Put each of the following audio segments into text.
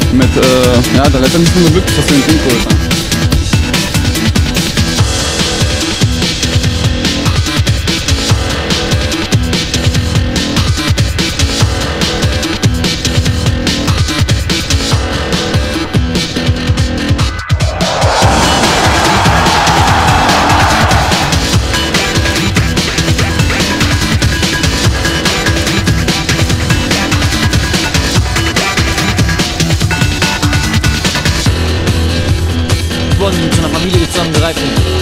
Mit, ja, da letztendlich nur Glück, dass wir den Punkt geholt haben. Zu einer Familie zusammengreifen.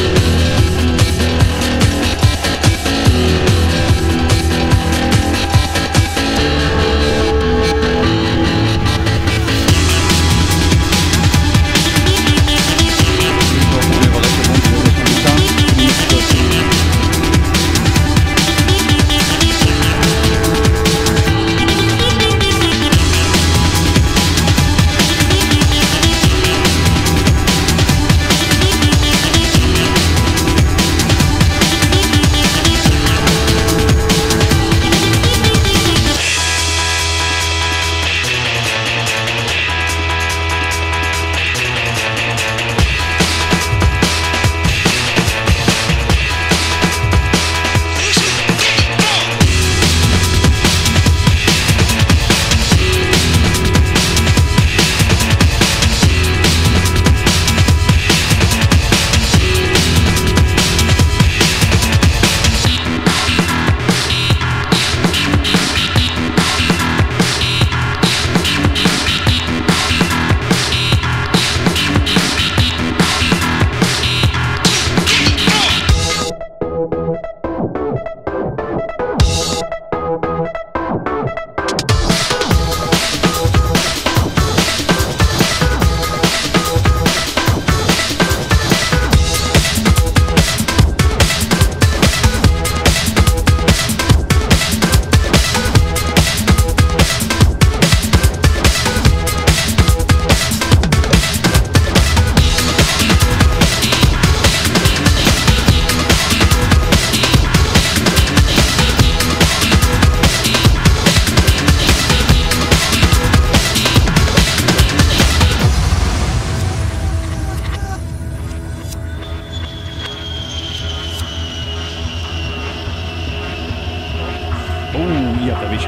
Ihab Darwiche.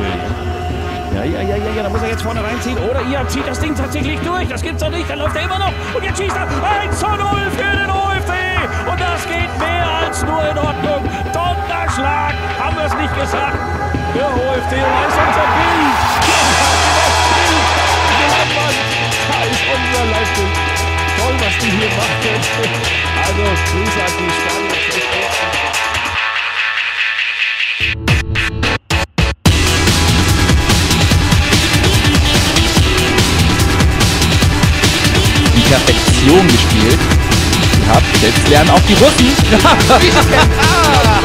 Ja, da muss er jetzt vorne reinziehen. Oder Ihab zieht das Ding tatsächlich durch. Das gibt's doch nicht, dann läuft er immer noch. Und jetzt schießt er 1:0 für den OFC. Und das geht mehr als nur in Ordnung. Donnerschlag, haben wir es nicht gesagt. Der OFC ist unser Bild. Da ist unsere Leistung. Toll, was die hier machen. Also, Grüße an die Stadion. Perfektion gespielt. Ihr habt jetzt lernen auch die Russen.